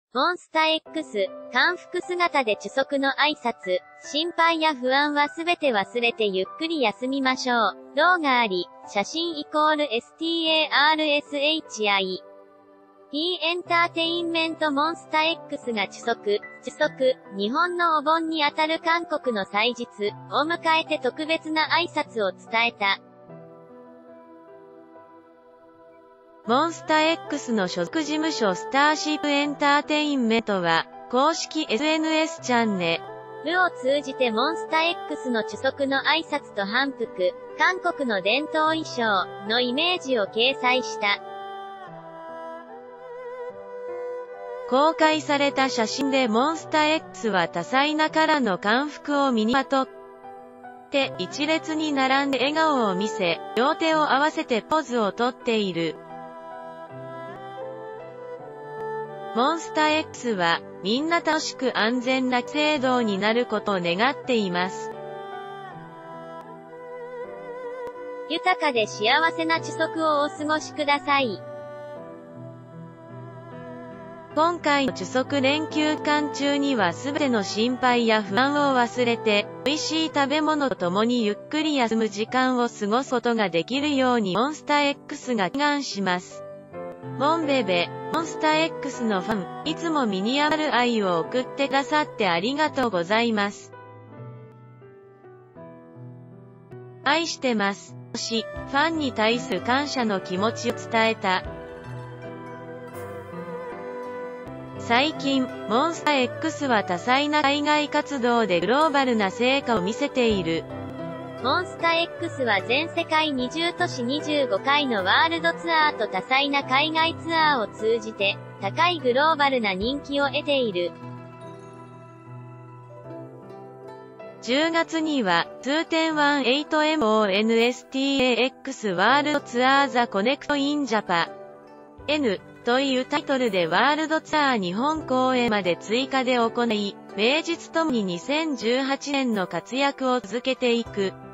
モンスタ X、漢服姿で知足の挨拶、心配や不安はすべて忘れてゆっくり休みましょう。動があり、写真=STARSHI。T エンターテインメントモンスタ X が知足、日本のお盆にあたる韓国の祭日を迎えて特別な挨拶を伝えた。 モンスタ X の所属事務所スターシップエンターテインメントは、公式 SNS チャンネルを通じてモンスタ X の知足の挨拶と反復、韓国の伝統衣装のイメージを掲載した。 公開された写真でモンスタ X は多彩なカラーの漢服を身にまとって一列に並んで笑顔を見せ、両手を合わせてポーズをとっている。モンスタ X は、みんな楽しく安全な制度になることを願っています。 豊かで幸せな知足をお過ごしください。 今回の知足連休間中にはすべての心配や不安を忘れて、美味しい食べ物と共にゆっくり休む時間を過ごすことができるようにモンスタ X が祈願します。モンベベ、モンスタ X のファン、いつも身に余る愛を送ってくださってありがとうございます。愛してます。ファンに対する感謝の気持ちを伝えた。最近、モンスタ X は多彩な海外活動でグローバルな成果を見せている。 モンスタ X は全世界20都市25回のワールドツアーと多彩な海外ツアーを通じて、高いグローバルな人気を得ている。 10月には、2.18MONSTAX ワールドツアーザコネクトインジャパN というタイトルでワールドツアー日本公演まで追加で行い、名実ともに2018年の活躍を続けていく。